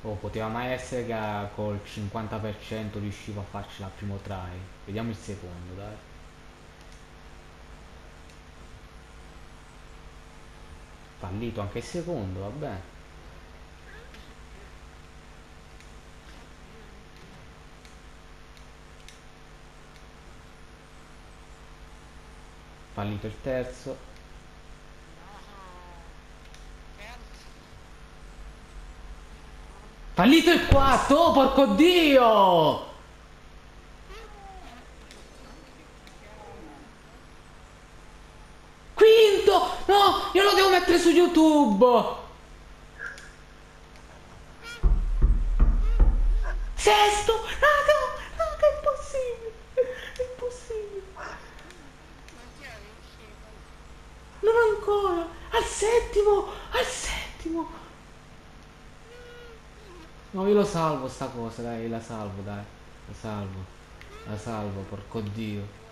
Oh, poteva mai essere che col 50% riuscivo a farcela al primo try. Vediamo il secondo, dai. Fallito anche il secondo, vabbè. Fallito il terzo. Fallito il quarto, oh porco dio! Quinto! No, io lo devo mettere su YouTube! Sesto! Raga, raga, è impossibile! È impossibile! Non ancora! Al settimo! Al settimo! No, io lo salvo sta cosa, dai, la salvo, dai. La salvo. La salvo, porco dio.